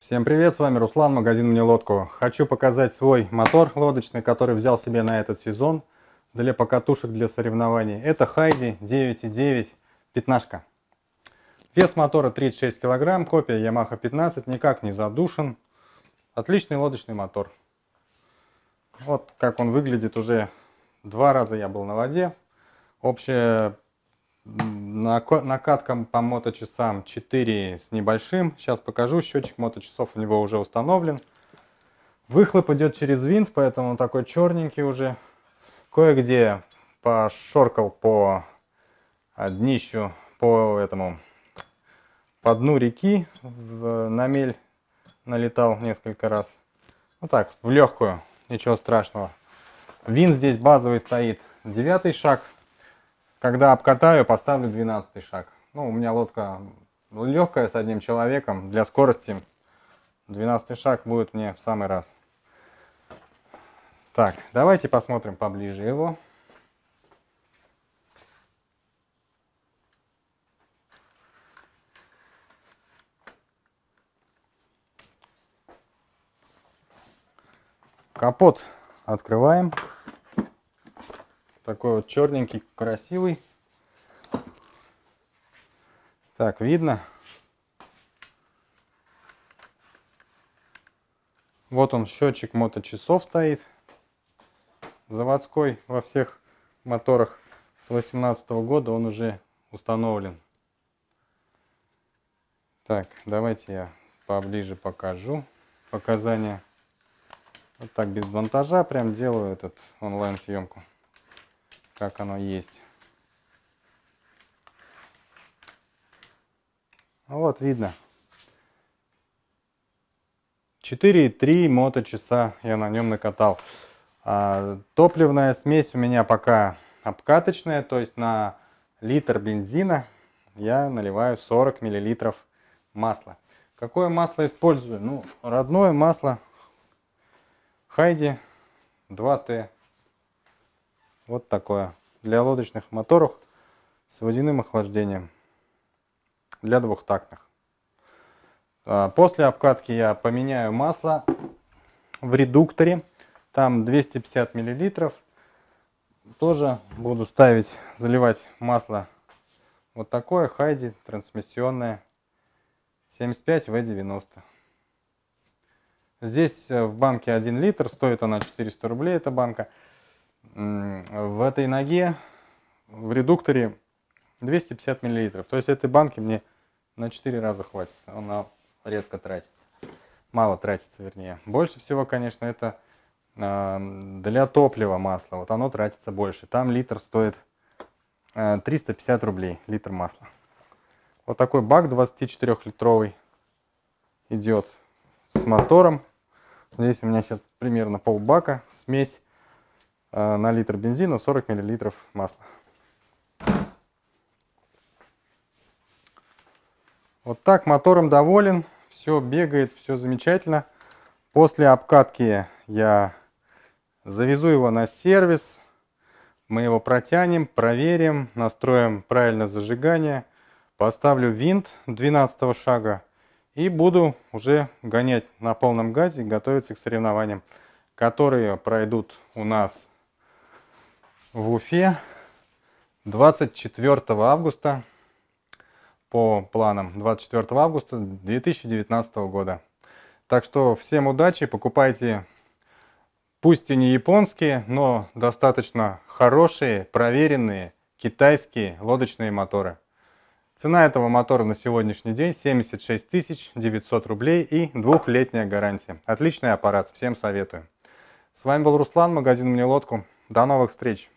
Всем привет, с вами Руслан, магазин «Мне лодку». Хочу показать свой мотор лодочный, который взял себе на этот сезон для покатушек, для соревнований. Это Хайди 9.9 пятнашка. Вес мотора 36 кг, копия Yamaha 15, никак не задушен. Отличный лодочный мотор. Вот как он выглядит, уже 2 раза я был на воде. Общая накатка по моточасам 4 с небольшим. Сейчас покажу, счетчик моточасов у него уже установлен. Выхлоп идет через винт, поэтому он такой черненький уже. Кое-где пошоркал по днищу, по дну реки, на мель налетал несколько раз. Ну так, в легкую, ничего страшного. Винт здесь базовый стоит 9-й шаг. Когда обкатаю, поставлю 12-й шаг. Ну, у меня лодка легкая с одним человеком. Для скорости 12-й шаг будет мне в самый раз. Так, давайте посмотрим поближе его. Капот открываем. Такой вот черненький, красивый. Так, видно. Вот он, счетчик моточасов стоит. Заводской во всех моторах с 2018 года он уже установлен. Так, давайте я поближе покажу показания. Вот так без монтажа прям делаю этот онлайн-съемку. Как оно есть. Вот видно. 4,3 моточаса я на нем накатал. Топливная смесь у меня пока обкаточная, то есть на литр бензина я наливаю 40 мл масла. Какое масло использую? Ну, родное масло Хайди 2Т. Вот такое. Для лодочных моторов с водяным охлаждением. Для двухтактных. После обкатки я поменяю масло в редукторе. Там 250 мл. Тоже буду заливать масло вот такое Хайди трансмиссионное 75В90. Здесь в банке 1 литр, стоит она 400 рублей, эта банка. В этой ноге, в редукторе 250 мл. То есть этой банки мне на 4 раза хватит. Она редко тратится. Мало тратится, вернее. Больше всего, конечно, это для топлива масло. Вот оно тратится больше. Там литр стоит 350 рублей, литр масла. Вот такой бак 24-литровый идет с мотором. Здесь у меня сейчас примерно полбака смесь. На литр бензина 40 мл масла. Вот так, мотором доволен. Все бегает, все замечательно. После обкатки я завезу его на сервис. Мы его протянем, проверим, настроим правильно зажигание. Поставлю винт 12-го шага. И буду уже гонять на полном газе, готовиться к соревнованиям, которые пройдут у нас в Уфе 24 августа, по планам 24 августа 2019 года. Так что всем удачи, покупайте, пусть и не японские, но достаточно хорошие, проверенные китайские лодочные моторы. Цена этого мотора на сегодняшний день 76 900 рублей и 2-летняя гарантия. Отличный аппарат, всем советую. С вами был Руслан, магазин «Мне лодку». До новых встреч!